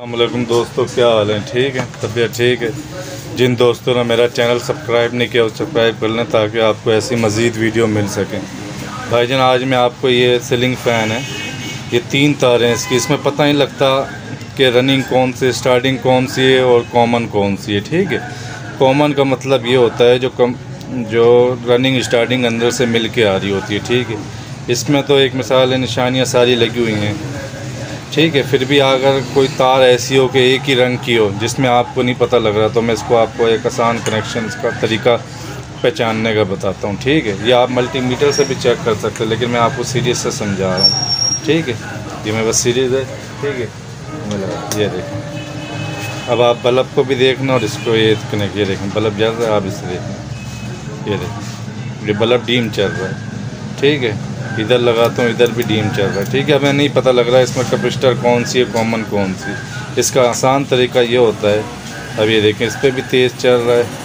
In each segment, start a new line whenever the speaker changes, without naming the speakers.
अस्सलामुअलैकुम दोस्तों, क्या हाल है? ठीक है, तबीयत ठीक है। जिन दोस्तों ने मेरा चैनल सब्सक्राइब नहीं किया वो सब्सक्राइब कर लें ताकि आपको ऐसी मज़ीद वीडियो मिल सकें। भाईजान, आज मैं आपको ये सीलिंग फ़ैन है, ये 3 तारें हैं इसकी। इसमें पता नहीं लगता कि रनिंग कौन सी, स्टार्टिंग कौन सी है और कॉमन कौन सी है। ठीक है, कॉमन का मतलब ये होता है जो रनिंग स्टार्टिंग अंदर से मिल के आ रही होती है। ठीक है, इसमें तो एक मिसाल है, निशानियाँ सारी लगी हुई हैं। ठीक है, फिर भी अगर कोई तार ऐसी हो कि एक ही रंग की हो जिसमें आपको नहीं पता लग रहा, तो मैं इसको आपको एक आसान कनेक्शन का तरीका पहचानने का बताता हूँ। ठीक है, ये आप मल्टीमीटर से भी चेक कर सकते हैं, लेकिन मैं आपको सीरीज से समझा रहा हूँ। ठीक है, ये मेरे पास सीरीज़ है। ठीक है, ये देखें। अब आप बल्ब को भी देखना और इसको ये कनेक्ट, ये देखें बल्ब जल रहा है, आप इसे देखें, ये देखें, ये बल्ब डीम चल रहा है। ठीक है, इधर लगाता हूँ, इधर भी डीम चल रहा है। ठीक है, हमें नहीं पता लग रहा है इसमें कैपेसिटर कौन सी है, कॉमन कौन सी। इसका आसान तरीका ये होता है, अब ये देखें, इस पर भी तेज़ चल रहा है,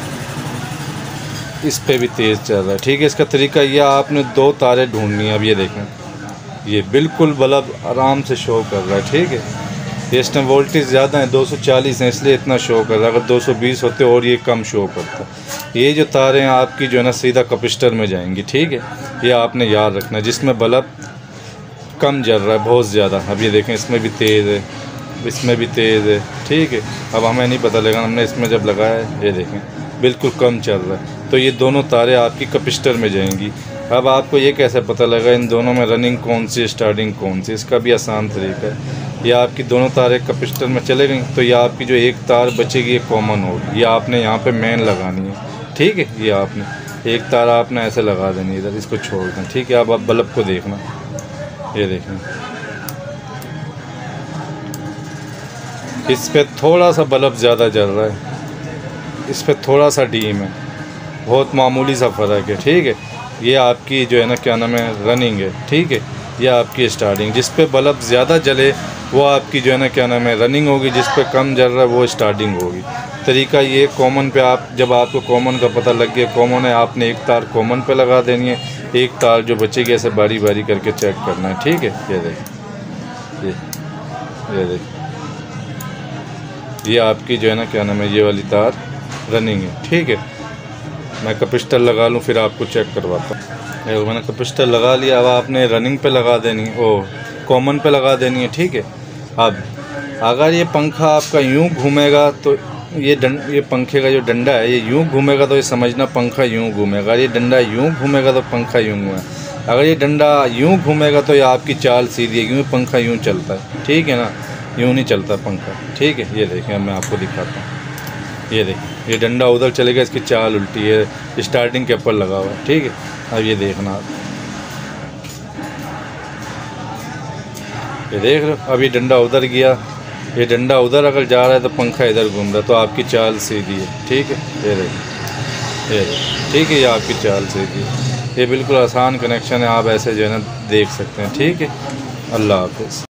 इस पर भी तेज़ चल रहा है। ठीक है, इसका तरीका ये, आपने 2 तारें ढूंढनी है। अब ये देखें, ये बिल्कुल बल्ब आराम से शो कर रहा है। ठीक है, इस टाइम वोल्टेज ज़्यादा है, 240 है, इसलिए इतना शो कर रहा है। अगर 220 होते और ये कम शो करता। ये जो तारें हैं आपकी जो है ना, सीधा कैपेसिटर में जाएंगी। ठीक है, ये आपने याद रखना है, जिसमें बल्ब कम जल रहा है बहुत ज़्यादा। अब ये देखें, इसमें भी तेज़ है, इसमें भी तेज़ है। ठीक है, अब हमें नहीं पता लगा, हमने इसमें जब लगाया है, ये देखें बिल्कुल कम चल रहा है, तो ये दोनों तारें आपकी कैपेसिटर में जाएंगी। अब आपको ये कैसे पता लगा इन दोनों में रनिंग कौन सी, स्टार्टिंग कौन सी? इसका भी आसान तरीका है। ये आपकी दोनों तारें कैपेसिटर में चले गई, तो ये आपकी जो एक तार बचेगी ये कॉमन होगी, ये आपने यहाँ पे मेन लगानी है। ठीक है, ये आपने एक तार आपने ऐसे लगा देनी इधर, इसको छोड़ दें। ठीक है, अब आप बल्ब को देखना, ये देखना, इस पर थोड़ा सा बल्ब ज़्यादा जल रहा है, इस पर थोड़ा सा डीम है, बहुत मामूली सा फ़र्क है। ठीक है, ये आपकी जो है ना, क्या नाम है, रनिंग है। ठीक है, ये आपकी स्टार्टिंग, जिस पे बल्ब ज़्यादा जले वो आपकी जो है ना, क्या नाम है, रनिंग होगी। जिस पे कम जल रहा है वो स्टार्टिंग होगी। तरीका ये, कॉमन पे आप, जब आपको कॉमन का पता लग गया कॉमन है, आपने एक तार कॉमन पे लगा देनी है, एक तार जो बचेगी ऐसे बारी बारी करके चेक करना है। ठीक है, ये देखिए, ये देखिए, ये आपकी जो है ना, क्या नाम है, ये वाली तार रनिंग है। ठीक है, मैं कैपेसिटर लगा लूँ फिर आपको चेक करवाता हूँ। मैंने कैपेसिटर लगा लिया, अब आपने रनिंग पे लगा देनी है, ओ कॉमन पे लगा देनी है। ठीक है, अब अगर ये पंखा आपका यूं घूमेगा तो ये पंखे का जो डंडा है ये यूं घूमेगा, तो ये समझना पंखा यूं घूमेगा। ये डंडा यूं घूमेगा तो पंखा यूं घूमेगा। अगर ये डंडा यूं घूमेगा तो ये आपकी चाल सीधी है, क्योंकि पंखा यूं चलता है। ठीक है ना, यूं नहीं चलता पंखा। ठीक है, ये देखें, मैं आपको दिखाता हूँ, ये देखिए, ये डंडा उधर चलेगा, इसकी चाल उल्टी है, स्टार्टिंग के ऊपर लगा हुआ है। ठीक है, अब ये देखना आप, ये देख रहे हो, अब ये डंडा उधर गया, ये डंडा उधर अगर जा रहा है तो पंखा इधर घूम रहा है, तो आपकी चाल सीधी है। ठीक है, ये देखिए, ये ठीक है, ये आपकी चाल सीधी है। ये बिल्कुल आसान कनेक्शन है, आप ऐसे जो है ना देख सकते हैं। ठीक है, अल्लाह हाफ़िज़।